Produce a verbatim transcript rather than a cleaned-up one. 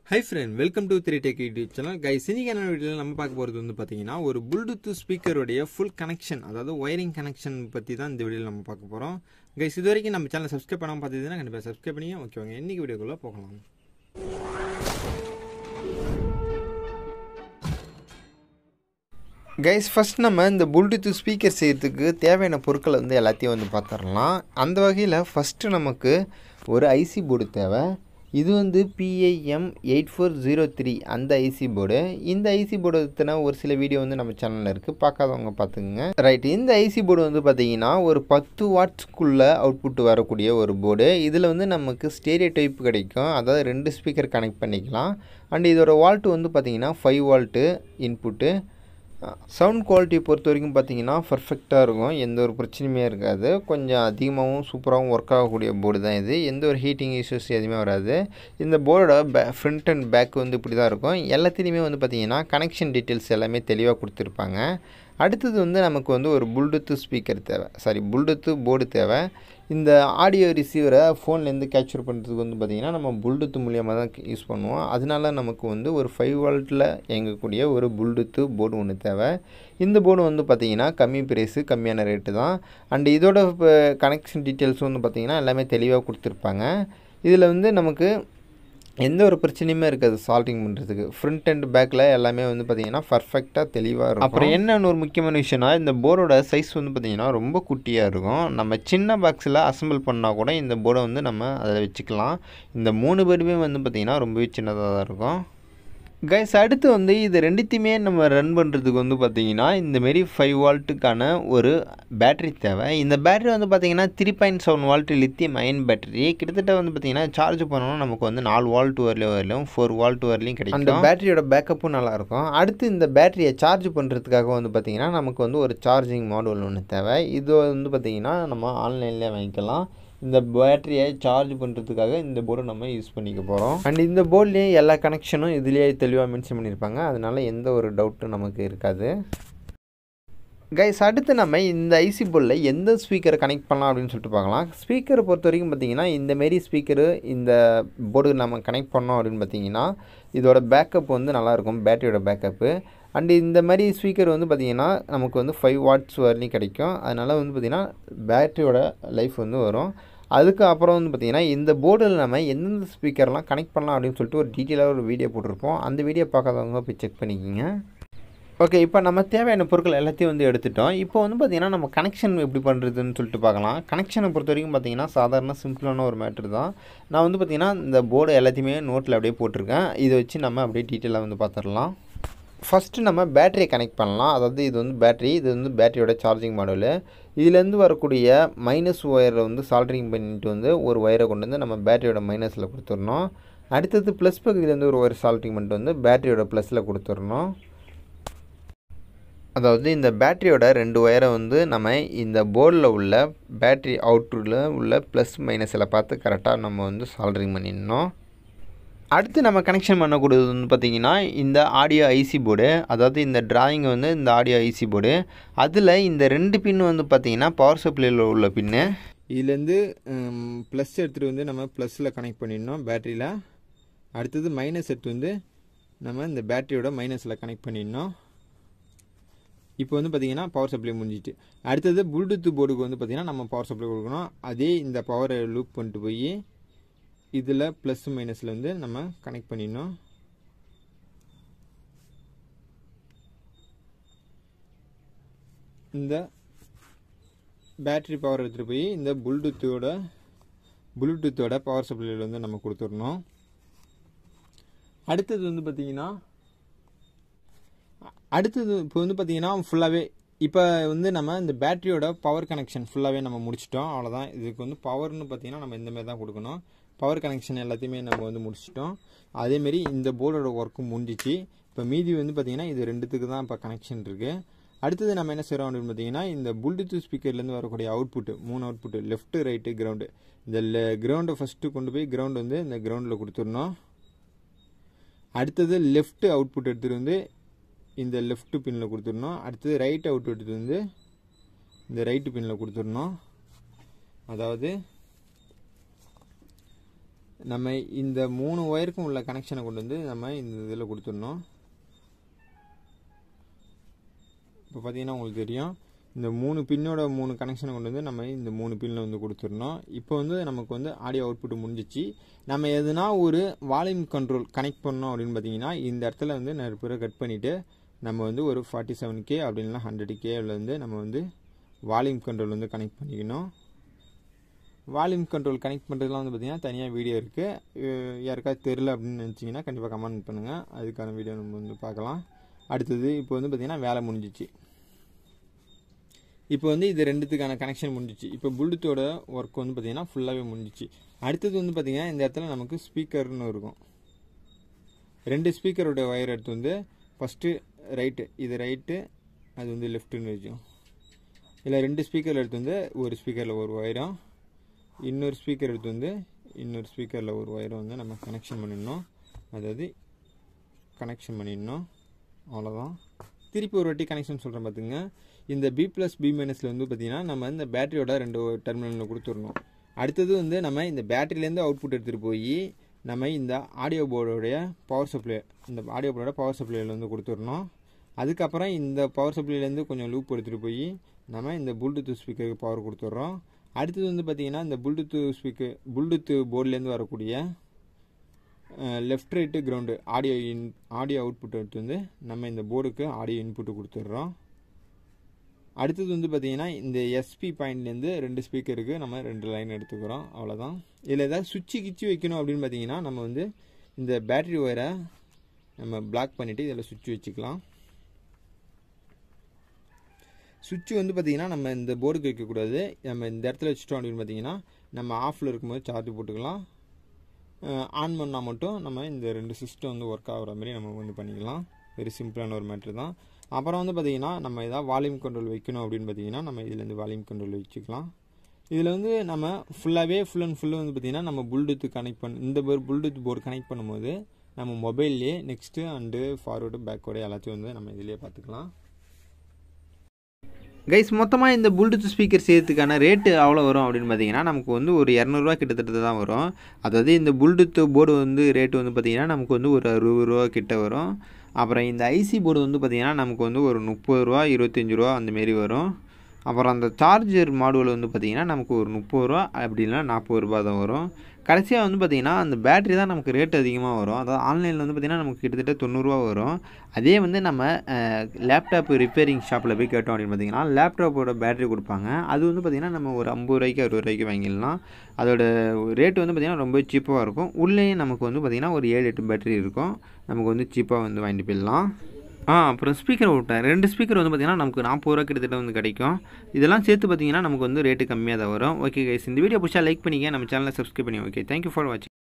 Hi friend, welcome to three Tech YouTube channel. Guys, இன்னைக்கான வீடியோல நம்ம பார்க்க போறது வந்து பாத்தீங்கன்னா ஒரு Bluetooth ஸ்பீக்கர் உடைய full connection, அதாவது wiring connection பத்தி தான் இந்த வீடியோல நம்ம பார்க்க போறோம். Guys, இதுவரைக்கும் நம்ம சேனலை subscribe பண்ணாம பார்த்தீங்கன்னா கண்டிப்பா subscribe பண்ணுங்க. ஓகே வாங்க இன்னைக்கு வீடியோக்குள்ள போகலாம். Guys, first நம்ம இந்த Bluetooth ஸ்பீக்கர் செய்யிறதுக்கு தேவையான பொருட்களை வந்து எல்லாத்தையும் வந்து பார்த்தறலாம். அந்த வகையில first நமக்கு ஒரு I C போர்டு தேவை. இது வந்து P I M eight four zero three அந்த I C போர்டு. இந்த I C போர்டு பத்தின ஒரு சில வீடியோ வந்து நம்ம சேனல்ல இருக்கு. பார்க்காதவங்க பாத்துங்க. ரைட், இந்த I C போர்டு வந்து பாத்தீங்கன்னா ஒரு ten வாட்ஸ்க்குள்ள அவுட்புட் வரக்கூடிய ஒரு போர்டு. இதுல வந்து நமக்கு ஸ்டீரியோ டைப் கிடைக்கும். அதாவது ரெண்டு ஸ்பீக்கர் கனெக்ட் பண்ணிக்கலாம். அண்ட் இதோட வோல்ட் வந்து பாத்தீங்கன்னா five volt input. Sound quality பொறுத்த வரைக்கும் பார்த்தீங்கன்னா பர்ஃபெக்டாக இருக்கும், எந்த ஒரு பிரச்சனையுமே இருக்காது. கொஞ்சம் அதிகமாகவும் சூப்பராகவும் ஒர்க் ஆகக்கூடிய போர்டு தான் இது. எந்த ஒரு ஹீட்டிங் இஷ்யூஸ் எதுவுமே வராது. இந்த போர்டோட பே ஃப்ரண்ட் அண்ட் பேக் வந்து இப்படி தான் இருக்கும். எல்லாத்துலேயுமே வந்து பார்த்திங்கன்னா கனெக்ஷன் டீட்டெயில்ஸ் எல்லாமே தெளிவாக கொடுத்துருப்பாங்க. அடுத்தது வந்து நமக்கு வந்து ஒரு Bluetooth ஸ்பீக்கர் தேவை, சாரி Bluetooth போர்டு தேவை. இந்த ஆடியோ ரிசீவரை ஃபோன்லேருந்து கேப்சர் பண்ணுறதுக்கு வந்து பார்த்திங்கன்னா நம்ம Bluetooth மூலியமாக தான் யூஸ் பண்ணுவோம். அதனால நமக்கு வந்து ஒரு ஃபைவ் வோல்ட்டில் இயங்கக்கூடிய ஒரு Bluetooth போர்டு ஒன்று தேவை. இந்த போர்டு வந்து பார்த்திங்கன்னா கம்மி ப்ரைஸு, கம்மியான ரேட்டு தான். அண்ட் இதோட கனெக்ஷன் டீட்டெயில்ஸ் வந்து பார்த்திங்கன்னா எல்லாமே தெளிவாக கொடுத்துருப்பாங்க. இதில் வந்து நமக்கு எந்த ஒரு பிரச்சனையுமே இருக்காது சால்டிங் பண்ணுறதுக்கு. ஃப்ரண்ட் அண்ட் பேக்கில் எல்லாமே வந்து பார்த்திங்கன்னா பர்ஃபெக்டாக தெளிவாக இருக்கும். அப்புறம் என்னென்னு ஒரு முக்கியமான விஷயம்னா, இந்த போர்டோட சைஸ் வந்து பார்த்திங்கன்னா ரொம்ப குட்டியாக இருக்கும். நம்ம சின்ன பாக்ஸில் அசம்பிள் பண்ணால் கூட இந்த போர்டை வந்து நம்ம அதில் வச்சுக்கலாம். இந்த மூணு பேருமே வந்து பார்த்திங்கன்னா ரொம்பவே சின்னதாக தான் இருக்கும். கைஸ், அடுத்து வந்து இது ரெண்டுத்தையுமே நம்ம ரன் பண்ணுறதுக்கு வந்து பார்த்திங்கன்னா இந்தமாரி ஃபைவ் வோல்ட்டுக்கான ஒரு பேட்ரி தேவை. இந்த பேட்ரி வந்து பார்த்திங்கன்னா three point seven volt lithium ion battery. கிட்டத்தட்ட வந்து பார்த்திங்கன்னா சார்ஜ் பண்ணணும் நமக்கு வந்து நாலு வோல்ட் வரலையும் வரலையும் ஃபோர் வோல்ட் வரலையும் கிடைக்கும். அந்த பேட்டரியோட பேக்கப்பும் நல்லாயிருக்கும். அடுத்து இந்த பேட்டரியை சார்ஜ் பண்ணுறதுக்காக வந்து பார்த்திங்கன்னா நமக்கு வந்து ஒரு சார்ஜிங் மாடுவல் ஒன்று தேவை. இது வந்து பார்த்திங்கன்னா நம்ம ஆன்லைன்லேயே வாங்கிக்கலாம். இந்த பேட்டரியை சார்ஜ் பண்ணுறதுக்காக இந்த போர்டை நம்ம யூஸ் பண்ணிக்க போகிறோம். அண்ட் இந்த போர்ட்லேயே எல்லா கனெக்ஷனும் இதுலேயே தெளிவாக மென்ஷன் பண்ணியிருப்பாங்க. அதனால் எந்த ஒரு டவுட்டும் நமக்கு இருக்காது. கைஸ், அடுத்து நம்ம இந்த ஐசி போர்டில் எந்த ஸ்பீக்கரை கனெக்ட் பண்ணலாம் அப்படின்னு சொல்லிட்டு பார்க்கலாம். ஸ்பீக்கரை பொறுத்த வரைக்கும் பார்த்திங்கன்னா இந்தமாரி ஸ்பீக்கரு இந்த போர்டு நம்ம கனெக்ட் பண்ணோம் அப்படின்னு பார்த்திங்கன்னா இதோட பேக்கப் வந்து நல்லாயிருக்கும், பேட்டரியோட பேக்கப்பு. அண்டு இந்த மாதிரி ஸ்பீக்கர் வந்து பார்த்திங்கன்னா நமக்கு வந்து ஃபைவ் வாட்ஸ் வரலையும் கிடைக்கும். அதனால் வந்து பார்த்திங்கன்னா பேட்டரியோட லைஃப் வந்து வரும். அதுக்கு அப்புறம் வந்து பார்த்திங்கன்னா இந்த போர்டில் நம்ம எந்தெந்த ஸ்பீக்கர்லாம் கனெக்ட் பண்ணலாம் அப்படின்னு சொல்லிட்டு ஒரு டீட்டெயிலாக ஒரு வீடியோ போட்டிருப்போம். அந்த வீடியோ பார்க்காதவங்க போய் செக் பண்ணிக்கோங்க. ஓகே, இப்போ நம்ம தேவையான பொருட்கள் எல்லாத்தையும் வந்து எடுத்துட்டோம். இப்போ வந்து பார்த்திங்கன்னா நம்ம கனெக்ஷன் எப்படி பண்ணுறதுன்னு சொல்லிட்டு பார்க்கலாம். கனெக்ஷனை பொறுத்த வரைக்கும் பார்த்திங்கன்னா சாதாரண சிம்பிளான ஒரு மேட்ரு தான். நான் வந்து பார்த்திங்கன்னா இந்த போர்டு எல்லாத்தையுமே நோட்டில் அப்படியே போட்டிருக்கேன். இதை வச்சு நம்ம அப்படியே டீட்டெயிலாக வந்து பார்த்துடலாம். ஃபஸ்ட்டு நம்ம பேட்டரியை கனெக்ட் பண்ணலாம். அதாவது இது வந்து பேட்டரி, இது வந்து பேட்டரியோட சார்ஜிங் மாடலு. இதுலேருந்து வரக்கூடிய மைனஸ் ஒயரை வந்து சால்ட்ரிங் பண்ணிட்டு வந்து ஒரு ஒயரை கொண்டு வந்து நம்ம பேட்டரியோட மைனஸில் கொடுத்துடணும். அடுத்தது ப்ளஸ் பகுதியிலேருந்து ஒரு ஒயர் சால்ட்ரிங் பண்ணிட்டு வந்து பேட்டரியோட ப்ளஸில் கொடுத்துடணும். அதாவது இந்த பேட்டரியோட ரெண்டு ஒயரை வந்து நம்ம இந்த போர்டில் உள்ள பேட்டரி அவுட்ல உள்ள ப்ளஸ் மைனஸில் பார்த்து கரெக்டாக நம்ம வந்து சால்ட்ரிங் பண்ணிடணும். அடுத்து நம்ம கனெக்ஷன் பண்ணக்கூடியது வந்து பார்த்திங்கன்னா இந்த ஆடியோ ஐசி போர்டு. அதாவது இந்த டிராயிங் வந்து இந்த ஆடியோ ஐசி போர்டு. அதில் இந்த ரெண்டு பின்னு வந்து பார்த்திங்கன்னா பவர் சப்ளையில் உள்ள பின்னு. இதுலேருந்து ப்ளஸ் எடுத்துகிட்டு வந்து நம்ம ப்ளஸில் கனெக்ட் பண்ணிடணும் பேட்டரியில். அடுத்தது மைனஸ் எடுத்து வந்து நம்ம இந்த பேட்டரியோட மைனஸில் கனெக்ட் பண்ணிடணும். இப்போ வந்து பார்த்திங்கன்னா பவர் சப்ளை முடிஞ்சிட்டு அடுத்தது Bluetooth போர்டுக்கு வந்து பார்த்திங்கன்னா நம்ம பவர் சப்ளை கொடுக்கணும். அதே இந்த பவரை லூப் பண்ணிட்டு போய் இதில் ப்ளஸ் மைனஸில் வந்து நம்ம கனெக்ட் பண்ணிடணும். இந்த பேட்டரி பவர் எடுத்துகிட்டு போய் இந்த ப்ளூடூத்தோட ப்ளூடூத்தோட பவர் சப்ளையில் வந்து நம்ம கொடுத்துடணும். அடுத்தது வந்து பார்த்திங்கன்னா அடுத்தது இப்போ வந்து பார்த்திங்கன்னா ஃபுல்லாகவே இப்போ வந்து நம்ம இந்த பேட்டரியோட பவர் கனெக்ஷன் ஃபுல்லாகவே நம்ம முடிச்சிட்டோம். அவ்வளோதான். இதுக்கு வந்து பவர்னு பார்த்திங்கன்னா நம்ம இந்தமாரி தான் கொடுக்கணும். பவர் கனெக்ஷன் எல்லாத்தையுமே நம்ம வந்து முடிச்சிட்டோம். அதேமாரி இந்த போர்டோட ஒர்க்கும் முடிஞ்சிச்சு. இப்போ மீதி வந்து பார்த்திங்கன்னா இது ரெண்டுத்துக்கு தான் இப்போ கனெக்ஷன் இருக்குது. அடுத்தது நம்ம என்ன செய்கிறோம் அப்படின்னு பார்த்திங்கன்னா இந்த Bluetooth ஸ்பீக்கர்லேருந்து வரக்கூடிய அவுட்புட்டு மூணு அவுட்புட்டு லெஃப்ட்டு ரைட்டு கிரவுண்டு. இந்த கிரவுண்டை ஃபஸ்ட்டு கொண்டு போய் கிரவுண்டு வந்து இந்த கிரவுண்டில் கொடுத்துடணும். அடுத்தது லெஃப்ட்டு அவுட்புட் எடுத்துகிட்டு வந்து இந்த லெஃப்ட் பின்னில் கொடுத்துடணும். அடுத்தது ரைட் அவுட் எடுத்து வந்து இந்த ரைட்டு பின்னில் கொடுத்துடணும். அதாவது நம்ம இந்த மூணு ஒயருக்கும் உள்ள கனெக்ஷனை கொண்டு வந்து நம்ம இந்த இதில் கொடுத்துடணும். இப்போ பார்த்தீங்கன்னா உங்களுக்கு தெரியும், இந்த மூணு பின்னோட மூணு கனெக்ஷனை கொண்டு வந்து நம்ம இந்த மூணு பின்னில் வந்து கொடுத்துடணும். இப்போ வந்து நமக்கு வந்து ஆடியோ அவுட்புட் முடிஞ்சிச்சு. நம்ம எதுனா ஒரு வால்யூம் கண்ட்ரோல் கனெக்ட் பண்ணோம் அப்படின்னு பார்த்தீங்கன்னா இந்த இடத்துல வந்து நிறைய பேரை கட் பண்ணிவிட்டு நம்ம வந்து ஒரு ஃபார்ட்டி செவன் கே அப்படின்னா ஹண்ட்ரட் கேவில் வந்து நம்ம வந்து வால்யூம் கண்ட்ரோல் வந்து கனெக்ட் பண்ணிக்கணும். வால்யூம் கண்ட்ரோல் கனெக்ட் பண்ணுறதுலாம் வந்து பார்த்திங்கன்னா தனியாக வீடியோ இருக்குது. யாருக்காவது தெரில அப்படின்னு நினச்சிங்கன்னா கண்டிப்பாக கமெண்ட் பண்ணுங்கள், அதுக்கான வீடியோ நம்ம வந்து பார்க்கலாம். அடுத்தது இப்போ வந்து பார்த்திங்கன்னா வேலை முடிஞ்சிச்சு. இப்போ வந்து இது ரெண்டுத்துக்கான கனெக்ஷன் முடிஞ்சிச்சு. இப்போ ப்ளூடூத்தோட ஒர்க் வந்து பார்த்திங்கன்னா ஃபுல்லாகவே முடிஞ்சிச்சு. அடுத்தது வந்து பார்த்திங்கன்னா இந்த இடத்துல நமக்கு ஸ்பீக்கர்னு இருக்கும். ரெண்டு ஸ்பீக்கரோட ஒயர் எடுத்து வந்து ஃபஸ்ட்டு ரைட்டு, இது ரைட்டு, அது வந்து லெஃப்ட்டுன்னு வச்சோம். இல்லை ரெண்டு ஸ்பீக்கர் எடுத்து வந்து ஒரு ஸ்பீக்கரில் ஒரு ஒயரும், இன்னொரு ஸ்பீக்கர் எடுத்து வந்து இன்னொரு ஸ்பீக்கரில் ஒரு ஒயரும் வந்து நம்ம கனெக்ஷன் பண்ணிடணும். அதாவது கனெக்ஷன் பண்ணிடணும். அவ்வளோதான். திருப்பி ஒரு வாட்டி கனெக்ஷன் சொல்கிறேன் பார்த்துங்க. இந்த பி ப்ளஸ் பி மைனஸில் வந்து பார்த்திங்கன்னா நம்ம இந்த பேட்டரியோட ரெண்டு டெர்மினலில் கொடுத்துடணும். அடுத்தது வந்து நம்ம இந்த பேட்டரியிலேருந்து அவுட்புட் எடுத்துகிட்டு போய் நம்ம இந்த ஆடியோ போர்டோடைய பவர் சப்ளை, இந்த ஆடியோ போர்டோட பவர் சப்ளையில் வந்து கொடுத்துடணும். அதுக்கப்புறம் இந்த பவர் சப்ளைலேருந்து கொஞ்சம் லூப் எடுத்துகிட்டு போய் நம்ம இந்த ப்ளூடூத் ஸ்பீக்கருக்கு பவர் கொடுத்துட்றோம். அடுத்தது வந்து பார்த்திங்கன்னா இந்த ப்ளூடூத் ஸ்பீக்கர் ப்ளூடூத் போர்ட்லேருந்து வரக்கூடிய left right ground audio in audio output எடுத்து வந்து நம்ம இந்த போர்டுக்கு ஆடியோ இன்புட்டு கொடுத்துட்றோம். அடுத்தது வந்து பார்த்திங்கன்னா இந்த எஸ்பி பாயிண்ட்லேருந்து ரெண்டு ஸ்பீக்கருக்கு நம்ம ரெண்டு லைன் எடுத்துக்கிறோம். அவ்வளோதான். இதில் ஏதாவது சுவிட்சு கிச்சு வைக்கணும் அப்படின்னு பார்த்திங்கன்னா நம்ம வந்து இந்த பேட்ரி ஒயரை நம்ம பிளாக் பண்ணிவிட்டு இதில் சுவிட்சு வச்சுக்கலாம். சுவிட்சு வந்து பார்த்திங்கன்னா நம்ம இந்த போர்டுக்கு வைக்கக்கூடாது. நம்ம இந்த இடத்துல வச்சுட்டோம் அப்படின்னு பார்த்திங்கன்னா நம்ம ஆஃபில் இருக்கும்போது சார்ஜ் போட்டுக்கலாம். ஆன் பண்ணால் மட்டும் நம்ம இந்த ரெண்டு சிஸ்டம் வந்து ஒர்க் ஆகிற மாதிரி நம்ம வந்து பண்ணிக்கலாம். வெரி சிம்பிளான ஒரு மேட்ரு தான். அப்புறம் வந்து பார்த்திங்கன்னா நம்ம எதாவது வால்யூம் கண்ட்ரோல் வைக்கணும் அப்படின்னு பார்த்திங்கன்னா நம்ம இதுலேருந்து வால்யூம் கண்ட்ரோல் வச்சுக்கலாம். இதில் வந்து நம்ம ஃபுல்லாகவே ஃபுல் அண்ட் ஃபுல்லு வந்து பார்த்திங்கன்னா நம்ம ப்ளூடூத் கனெக்ட் பண்ண இந்த ப்ளூடூத் போர்டு கனெக்ட் பண்ணும்போது நம்ம மொபைல்லே நெக்ஸ்ட்டு அண்டு ஃபார்வேர்டு பேக்வேர்டு எல்லாத்தையும் வந்து நம்ம இதிலே பார்த்துக்கலாம். கைஸ், மொத்தமாக இந்த ப்ளூடூத் ஸ்பீக்கர் செய்யறதுக்கான ரேட்டு அவ்வளோ வரும் அப்படின்னு பார்த்தீங்கன்னா நமக்கு வந்து ஒரு இரநூறுவா கிட்டத்தட்ட தான் வரும். அதாவது இந்த ப்ளூடூத் போர்டு வந்து ரேட்டு வந்து பார்த்திங்கன்னா நமக்கு வந்து ஒரு அறுபது ரூபா கிட்ட வரும். அப்புறம் இந்த ஐசி போர்டு வந்து பார்த்திங்கன்னா நமக்கு வந்து ஒரு முப்பது ரூபா இருபத்தஞ்சி ரூபா அந்தமாரி வரும். அப்புறம் அந்த சார்ஜர் மாடுவல் வந்து பார்த்திங்கன்னா நமக்கு ஒரு முப்பது ரூபா அப்படின்னா நாற்பது ரூபா தான் வரும். கடைசியாக வந்து பார்த்திங்கன்னா அந்த பேட்ரி தான் நமக்கு ரேட் அதிகமாக வரும். அதாவது ஆன்லைனில் வந்து பார்த்திங்கன்னா நமக்கு கிட்டத்தட்ட தொண்ணூறுரூவா வரும். அதே வந்து நம்ம லேப்டாப் ரிப்பேரிங் ஷாப்பில் போய் கேட்டோம் அப்படின்னு பார்த்திங்கன்னா லேப்டாப்போட பேட்ரி கொடுப்பாங்க. அது வந்து பார்த்திங்கன்னா நம்ம ஒரு ஐம்பது ரூபாய்க்கு அறுபது ரூபாய்க்கு வாங்கிடலாம். அதோட ரேட்டு வந்து பார்த்திங்கன்னா ரொம்ப சீப்பாக இருக்கும். உள்ளேயும் நமக்கு வந்து பார்த்திங்கன்னா ஒரு ஏழு எட்டு பேட்டரி இருக்கும். நமக்கு வந்து சீப்பாக வந்து வாங்கிட்டு போயிடலாம். ஆ அப்புறம் ஸ்பீக்கர் விட்டேன். ரெண்டு ஸ்பீக்கர் வந்து பார்த்திங்கன்னா நமக்கு நாற்பது ரூபா கிட்டத்தட்ட வந்து கிடைக்கும். இதெல்லாம் சேர்த்து பார்த்திங்கன்னா நமக்கு வந்து ரேட்டு கம்மியாக தான் வரும். ஓகே கைஸ், இந்த வீடியோ பிடிச்சா லைக் பண்ணிக்க, நம்ம சேனலை சப்ஸ்கிரைப் பண்ணி. ஓகே, தேங்க்யூ ஃபார் வாட்சிங்.